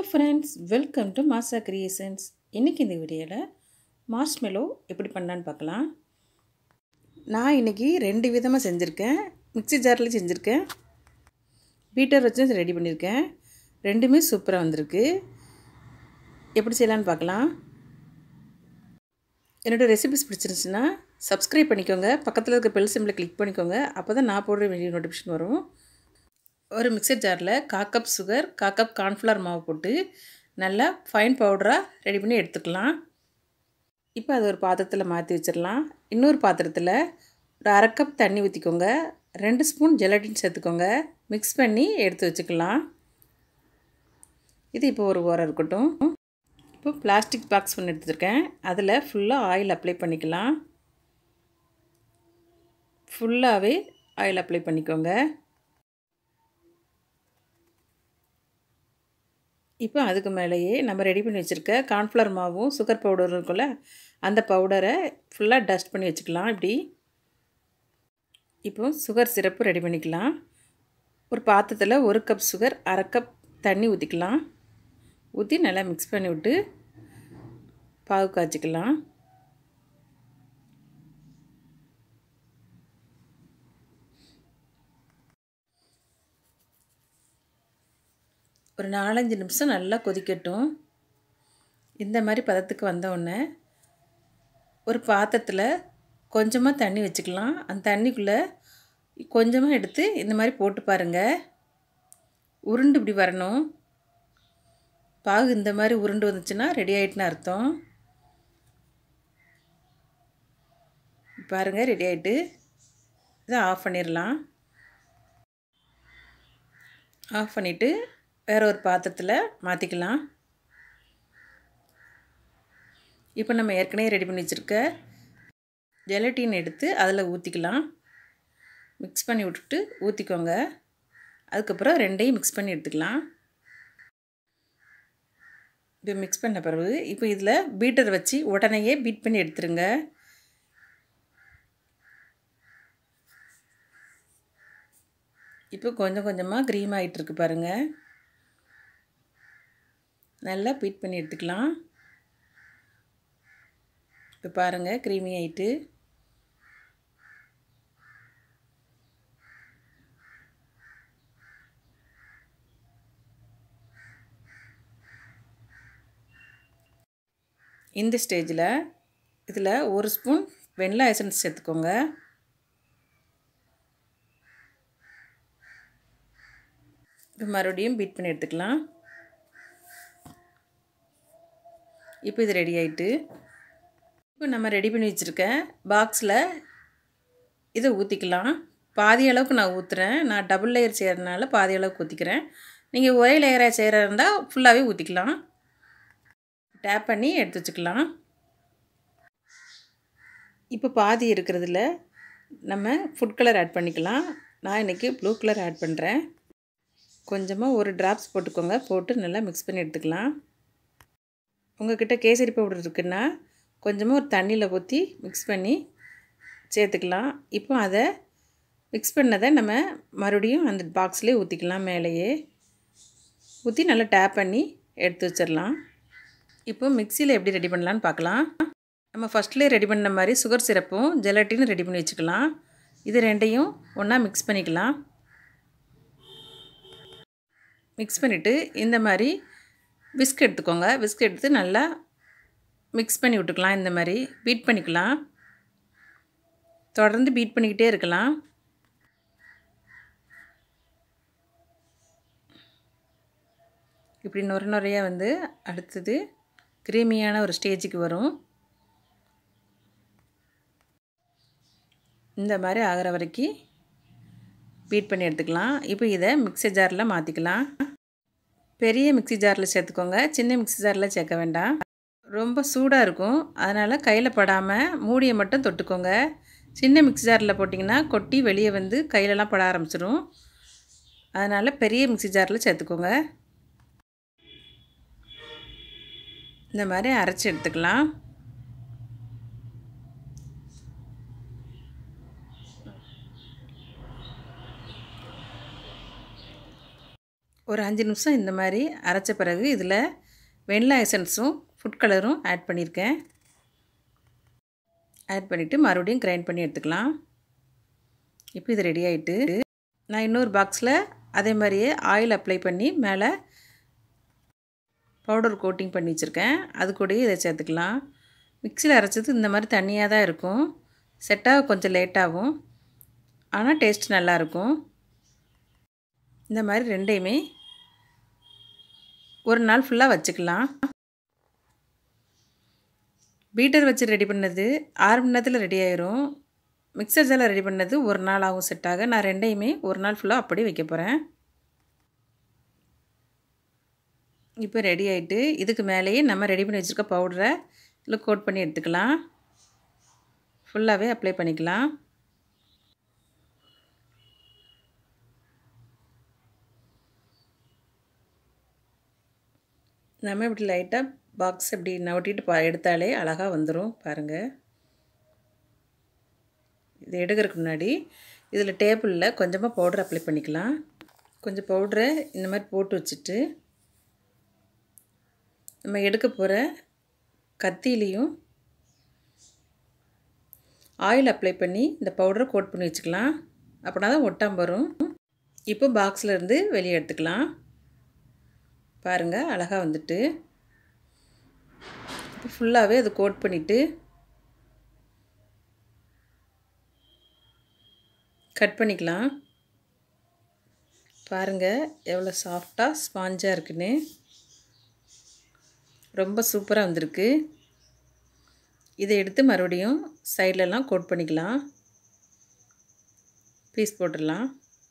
friends, welcome to Masa Creations. இன்னைக்கு இந்த வீடியோல மார்ஷ்மெலோ எப்படி பண்ணலாம்னு பார்க்கலாம். நான் இன்னைக்கு ரெண்டு விதமா செஞ்சிருக்கேன். மிக்ஸி ஜார்ல செஞ்சிருக்கேன். பீட்டர் வச்சு ரெடி பண்ணிருக்கேன். ரெண்டுமே சூப்பரா வந்திருக்கு. எப்படி செய்யலாம்னு பார்க்கலாம். என்னோட ரெசிபீஸ் பிடிச்சிருந்துச்சுனா Subscribe பண்ணிக்கோங்க. பக்கத்துல இருக்க பெல் சிம்பலை கிளிக் பண்ணிக்கோங்க. அப்பதான் நான் போடுற வீடியோ நோட்டிஃபிகேஷன் வரும். ஒரு மிக்ஸர் ஜாரில் 1/4 கப் சுகர் 1/4 கப் கார்ன்ஃப்ளவர் மாவு போட்டு நல்லா ஃபைன் பவுடராக ரெடி பண்ணி எடுத்துக்கலாம். இப்போ அது ஒரு பாத்திரத்தில் மாற்றி வச்சிடலாம். இன்னொரு பாத்திரத்தில் ஒரு 1/2 கப் தண்ணி ஊற்றிக்கோங்க. 2 ஸ்பூன் ஜெலட்டின் சேர்த்துக்கோங்க. மிக்ஸ் பண்ணி எடுத்து வச்சுக்கலாம். இது இப்போ ஒரு ஓரம் இருக்கட்டும். இப்போ பிளாஸ்டிக் பாக்ஸ் ஒன்று எடுத்துருக்கேன். அதில் ஃபுல்லாக ஆயில் அப்ளை பண்ணிக்கலாம். ஃபுல்லாகவே ஆயில் அப்ளை பண்ணிக்கோங்க. இப்போ அதுக்கு மேலேயே நம்ம ரெடி பண்ணி வச்சுருக்க கார்ன்ஃப்ளவர் மாவும் சுகர் பவுடரும் இருக்குல்ல, அந்த பவுடரை ஃபுல்லாக டஸ்ட் பண்ணி வச்சுக்கலாம். இப்படி இப்போ சுகர் சிரப்பு ரெடி பண்ணிக்கலாம். ஒரு பாத்திரத்தில் 1 கப் சுகர் 1/2 கப் தண்ணி ஊற்றிக்கலாம். ஊற்றி நல்லா மிக்ஸ் பண்ணி விட்டு பாகு காய்ச்சிக்கலாம். ஒரு 4-5 நிமிஷம் நல்லா கொதிக்கட்டும். இந்த மாதிரி பதத்துக்கு வந்தோடனே ஒரு பாத்திரத்தில் கொஞ்சமாக தண்ணி வச்சுக்கலாம். அந்த தண்ணிக்குள்ளே கொஞ்சமாக எடுத்து இந்த மாதிரி போட்டு பாருங்கள். உருண்டு இப்படி வரணும். பாகு இந்த மாதிரி உருண்டு வந்துச்சுன்னா ரெடி ஆகிட்டுன்னு அர்த்தம். பாருங்கள், ரெடி ஆகிட்டு. இதை ஆஃப் பண்ணிடலாம். ஆஃப் பண்ணிவிட்டு வேறு ஒரு பாத்திரத்தில் மாற்றிக்கலாம். இப்போ நம்ம ஏற்கனவே ரெடி பண்ணி வச்சுருக்க ஜெலட்டின் எடுத்து அதில் ஊற்றிக்கலாம். மிக்ஸ் பண்ணி விட்டுட்டு ஊற்றிக்கோங்க. அதுக்கப்புறம் ரெண்டையும் மிக்ஸ் பண்ணி எடுத்துக்கலாம். இப்போ மிக்ஸ் பண்ண பிறகு இப்போ இதில் பீட்டர் வச்சு உடனேயே பீட் பண்ணி எடுத்துருங்க. இப்போ கொஞ்சம் கொஞ்சமாக க்ரீம் ஆகிட்டுருக்கு பாருங்கள். நல்லா பீட் பண்ணி எடுத்துக்கலாம். இப்போ பாருங்கள், க்ரீமி ஆகிட்டு. இந்த ஸ்டேஜில் இதில் 1 ஸ்பூன் வெண்ணிலா எசன்ஸ் சேர்த்துக்கோங்க. இப்போ மறுபடியும் பீட் பண்ணி எடுத்துக்கலாம். இப்போ இது ரெடி ஆகிட்டு. இப்போ நம்ம ரெடி பண்ணி வச்சுருக்க பாக்ஸில் இதை ஊற்றிக்கலாம். பாதி அளவுக்கு நான் ஊற்றுறேன். நான் டபுள் லேயர் செய்கிறதுனால பாதி அளவுக்கு ஊற்றிக்கிறேன். நீங்கள் ஒரே லேயராக செய்கிறதா இருந்தால் ஃபுல்லாகவே ஊற்றிக்கலாம். டேப் பண்ணி எடுத்து வச்சுக்கலாம். இப்போ பாதி இருக்கிறதுல நம்ம ஃபுட் கலர் ஆட் பண்ணிக்கலாம். நான் இன்றைக்கி ப்ளூ கலர் ஆட் பண்ணுறேன். கொஞ்சமாக ஒரு ட்ராப்ஸ் போட்டுக்கோங்க. போட்டு நல்லா மிக்ஸ் பண்ணி எடுத்துக்கலாம். உங்கள்கிட்ட கேசரி பவுடர் இருக்குன்னா கொஞ்சமாக ஒரு தண்ணியில் ஊற்றி மிக்ஸ் பண்ணி சேர்த்துக்கலாம். இப்போ அதை மிக்ஸ் பண்ணதை நம்ம மறுபடியும் அந்த பாக்ஸ்லேயே ஊற்றிக்கலாம். மேலேயே ஊற்றி நல்லா டேப் பண்ணி எடுத்து வச்சிடலாம். இப்போ மிக்சியில் எப்படி ரெடி பண்ணலான்னு பார்க்கலாம். நம்ம ஃபஸ்ட்லேயே ரெடி பண்ண மாதிரி சுகர் சிரப்பும் ஜெலட்டினும் ரெடி பண்ணி வச்சுக்கலாம். இது ரெண்டையும் ஒன்றா மிக்ஸ் பண்ணிக்கலாம். மிக்ஸ் பண்ணிவிட்டு இந்த மாதிரி விஸ்க் எடுத்துக்கோங்க. விஸ்க் எடுத்து நல்லா மிக்ஸ் பண்ணி விட்டுக்கலாம். இந்த மாதிரி பீட் பண்ணிக்கலாம். தொடர்ந்து பீட் பண்ணிக்கிட்டே இருக்கலாம். இப்படி நுரையாக வந்து அடுத்தது க்ரீமியான ஒரு ஸ்டேஜுக்கு வரும். இந்த மாதிரி ஆகிற வரைக்கும் பீட் பண்ணி எடுத்துக்கலாம். இப்போ இதை மிக்ஸி ஜாரில் மாற்றிக்கலாம். பெரிய மிக்ஸி ஜாரில் சேர்த்துக்கோங்க. சின்ன மிக்ஸி ஜாரில் சேர்க்க வேண்டாம். ரொம்ப சூடாக இருக்கும். அதனால் கையில் படாமல் மூடியை மட்டும் தொட்டுக்கோங்க. சின்ன மிக்ஸி ஜாரில் போட்டிங்கன்னா கொட்டி வெளியே வந்து கையிலலாம் பட ஆரம்பிச்சிடும். அதனால் பெரிய மிக்ஸி ஜாரில் சேர்த்துக்கோங்க. இந்த மாதிரி அரைச்சி எடுத்துக்கலாம். ஒரு 5 நிமிஷம் இந்த மாதிரி அரைச்ச பிறகு இதில் வெண்ணிலா எசன்ஸும் ஃபுட் கலரும் ஆட் பண்ணியிருக்கேன். ஆட் பண்ணிவிட்டு மறுபடியும் கிரைண்ட் பண்ணி எடுத்துக்கலாம். இப்போ இது ரெடி ஆகிட்டு நான் இன்னொரு பாக்ஸில் அதே மாதிரியே ஆயில் அப்ளை பண்ணி மேலே பவுடர் கோட்டிங் பண்ணி வச்சுருக்கேன். அது கூடயே இதை சேர்த்துக்கலாம். மிக்சியில் அரைச்சது இந்த மாதிரி தண்ணியாக தான் இருக்கும். செட்டாக கொஞ்சம் லேட்டாகும், ஆனால் டேஸ்ட் நல்லாயிருக்கும். இந்த மாதிரி ரெண்டையுமே ஒரு நாள் ஃபுல்லாக வச்சுக்கலாம். பீட்டர் வச்சு ரெடி பண்ணது 6 மணி நேரத்தில் ரெடி ஆயிரும். மிக்சர் ஜாரில் ரெடி பண்ணது ஒரு நாள் ஆகும் செட்டாக. நான் ரெண்டையுமே ஒரு நாள் ஃபுல்லாக அப்படியே வைக்க போகிறேன். இப்போ ரெடி ஆகிட்டு இதுக்கு மேலேயே நம்ம ரெடி பண்ணி வச்சுருக்க பவுடரை இதில் கோட் பண்ணி எடுத்துக்கலாம். ஃபுல்லாகவே அப்ளை பண்ணிக்கலாம். நம்ம இப்படி லைட்டாக பாக்ஸ் இப்படி நவட்டிட்டு எடுத்தாலே அழகாக வந்துடும் பாருங்கள். இது எடுக்கிறதுக்கு முன்னாடி இதில் டேபிளில் கொஞ்சமாக பவுடர் அப்ளை பண்ணிக்கலாம். கொஞ்சம் பவுடரை இந்த மாதிரி போட்டு வச்சுட்டு நம்ம எடுக்க போகிற கத்திலையும் ஆயில் அப்ளை பண்ணி இந்த பவுடரை கோட் பண்ணி வச்சுக்கலாம். அப்படின்னா தான் ஒட்டாமல் வரும். இப்போ பாக்ஸில் இருந்து வெளியே எடுத்துக்கலாம். பாருங்கள் அழகாக வந்துட்டு. இப்போ ஃபுல்லாகவே அதை கோட் பண்ணிவிட்டு கட் பண்ணிக்கலாம். பாருங்கள் எவ்வளோ சாஃப்டாக ஸ்பாஞ்சாக இருக்குன்னு. ரொம்ப சூப்பராக வந்திருக்கு. இதை எடுத்து மறுபடியும் சைட்லலாம் கோட் பண்ணிக்கலாம். பீஸ் போட்டுடலாம்.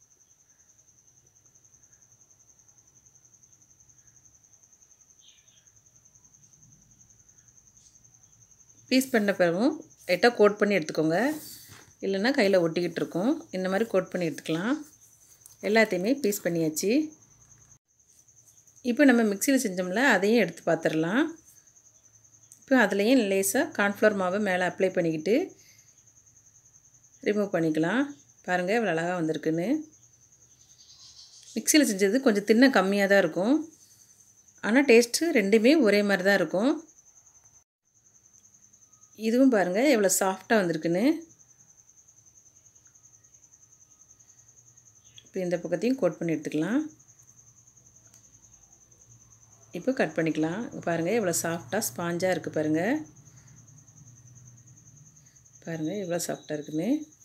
பீஸ் பண்ண பிறகும் லைட்டாக கோட் பண்ணி எடுத்துக்கோங்க, இல்லைன்னா கையில் ஒட்டிக்கிட்டு இருக்கும். இந்த மாதிரி கோட் பண்ணி எடுத்துக்கலாம். எல்லாத்தையுமே பீஸ் பண்ணியாச்சு. இப்போ நம்ம மிக்சியில் செஞ்சோம்ல அதையும் எடுத்து பார்த்துடலாம். இப்போ அதுலேயும் லேசாக கார்ன்ஃப்ளவர் மாவை மேலே அப்ளை பண்ணிக்கிட்டு ரிமூவ் பண்ணிக்கலாம். பாருங்கள் இவ்வளோ அழகாக வந்திருக்குன்னு. மிக்சியில் செஞ்சது கொஞ்சம் தின்ன கம்மியாக தான் இருக்கும், ஆனால் டேஸ்ட்டு ரெண்டுமே ஒரே மாதிரி தான் இருக்கும். இதுவும் பாருங்கள் எவ்வளோ சாஃப்டாக வந்திருக்குன்னு. இப்போ இந்த பக்கத்தையும் கோட் பண்ணி எடுத்துக்கலாம். இப்போ கட் பண்ணிக்கலாம். பாருங்கள் எவ்வளோ சாஃப்டாக ஸ்பாஞ்சாக இருக்குது பாருங்கள். பாருங்கள் எவ்வளோ சாஃப்டாக இருக்குன்னு.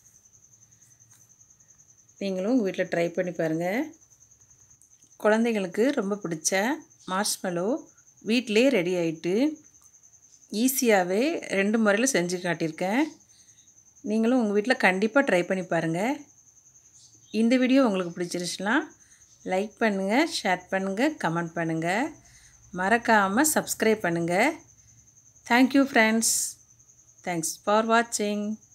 நீங்களும் உங்கள் வீட்டில் ட்ரை பண்ணி பாருங்கள். குழந்தைங்களுக்கு ரொம்ப பிடிச்ச மார்ஷ்மெல்லோ வீட்டிலே ரெடி ஆகிட்டு ஈஸியாகவே 2 முறையில் செஞ்சு காட்டியிருக்கேன். நீங்களும் உங்கள் வீட்டில் கண்டிப்பாக ட்ரை பண்ணி பாருங்கள். இந்த வீடியோ உங்களுக்கு பிடிச்சிருச்சுன்னா லைக் பண்ணுங்கள், ஷேர் பண்ணுங்கள், கமெண்ட் பண்ணுங்கள். மறக்காமல் சப்ஸ்கிரைப் பண்ணுங்கள். Thank you friends. தேங்க்ஸ் ஃபார் வாட்சிங்.